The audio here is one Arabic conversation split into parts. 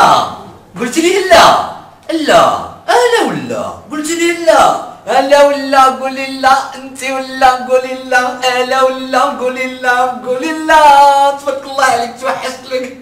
لا قلت لي لا لا انا ولا قلت لي لا الا ولا قولي لا انت ولا قولي لا الا ولا قولي لا قولي لا تبارك الله عليك توحشت لك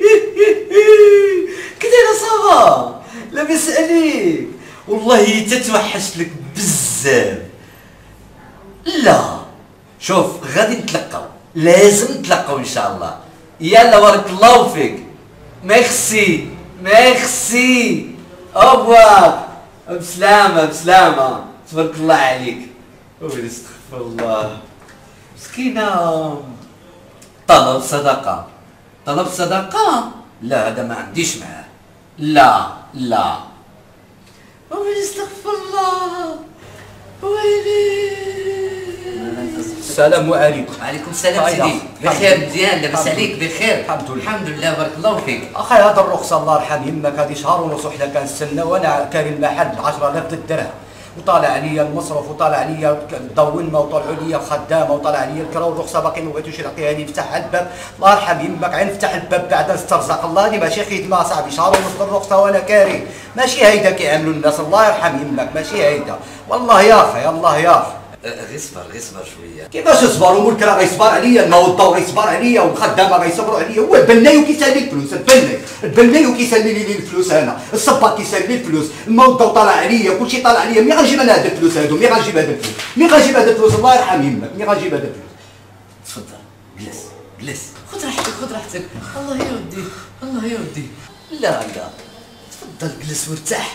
كدايره صافا لاباس عليك والله تتوحشت لك بزاف لا شوف غادي نتلقاو لازم نتلقاو ان شاء الله يلا بارك الله فيك ميرسي ميرسي اوبوار بسلامة بسلامة تبارك الله عليك ويلي استغفر الله مسكينة طلب صدقة طلب صدقة لا هذا ما عنديش معاه لا لا ويلي استغفر الله ويلي السلام عليكم. وعليكم السلام سيدي بخير مزيان لاباس عليك بخير الحمد لله بارك الله فيك اخي هذا الرخصه الله يرحم يمك هذه شهر ونص وحنا كنستنى وانا كاري المحل 10000 الدرهم وطالع عليا المصرف وطالع عليا ضو الماء وطالعوا عليا الخدامه وطالع عليا الكرا والرخصه باقي ما بغيتوش يعطيها لي فتح الباب الله يرحم يمك عين فتح الباب بعد استرزق الله هذه ماشي خدمه صاحبي شهر ونص الرخصه وانا كاري ماشي هيدا كيعملوا الناس الله يرحم يمك ماشي هيدا والله يا اخي الله يا اخي غير صبر شويه كيفاش يصبر والكرا غيصبر عليا الماء والضو غيصبر عليا والخدامه غيصبروا عليا هو البناي وكيسالي الفلوس البناي وكيسالي لي الفلوس انا الصباط كيسالي لي الفلوس الماء والضو طالع عليا كلشي طالع عليا مي غنجيب انا هاد الفلوس هادو مي غنجيب هاد الفلوس مي غنجيب هاد الفلوس الله يرحم يمك مي غنجيب هاد الفلوس تفضل جلس خذ راحتك الله يا ودي الله يا ودي لا تفضل جلس وارتاح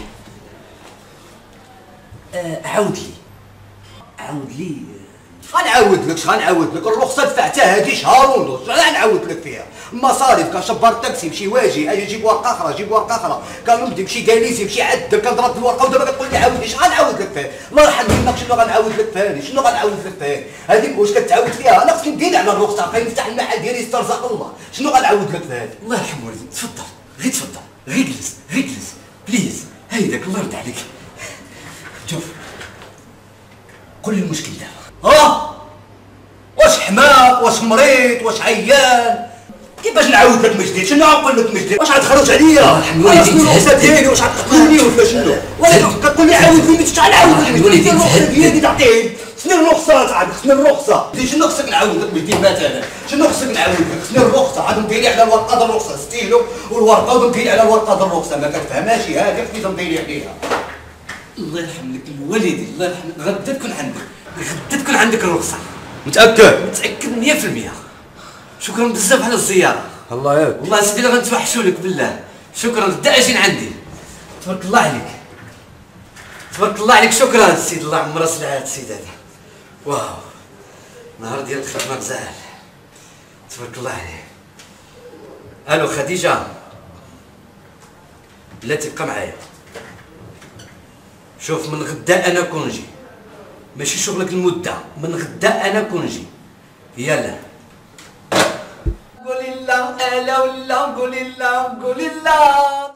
عاود لي غنعاود لك الرخصه دفعتها هذه شهر ونص غنعاود لك فيها المصاريف كنشبر الطاكسي مشي واجي اجي نجيب ورقه اخرى كنمضي مشي جاليسي مشي عدل كنضرب الورقه ودابا كتقول لي عاود لي اش غنعاود لك فيها الله يرحم يمك شنو غنعاود لك فيها هذيك واش كتعاود فيها انا خصني ندير على الرخصه خايف نفتح المحل ديالي يسترزق الله شنو غنعاود لك فيها الله يرحم والديك تفضل غير جلس بليز هيداك الله يرضى عليك شوف قول لي المشكل دابا واش حماق واش مريض واش عيان كيفاش نعاود لك من جديد شنو غنقول لك من جديد واش غتخرج عليا انا شنو الرخصه ديالي واش غتقتلني ولا شنو كتقول لي عاود لي شحال نعاود لك وليدي الرخصه ديالي تعطيني شنو الرخصه تعرف شنو الرخصه شنو خصك نعاود لك من جديد مثلا شنو خصك نعاود لك شنو الرخصه عاد نمضي لي على الورقه ديال الرخصه ستيلو والورقه ونمضي لي على الورقه ديال الرخصه ما كتفهمهاش هذيك كيفاش نمضي لي عليها الله يرحم لك الوالدي الله يرحم غدا تكون عندك الرخصه متاكد 100% شكرا بزاف على الزياره الله ياك والله سيدي غنتوحشوا لك بالله شكرا غدا اجي عندي تبارك الله عليك شكرا سيد الله عمر سلعات سيد هذا واو نهار ديال الخدمه مزال تبارك الله عليك الو خديجه بلاتي بقى معايا شوف من غدا انا كونجي ماشي شغلك المده من غدا انا كونجي يلا قولي لا الا ولا قولي لا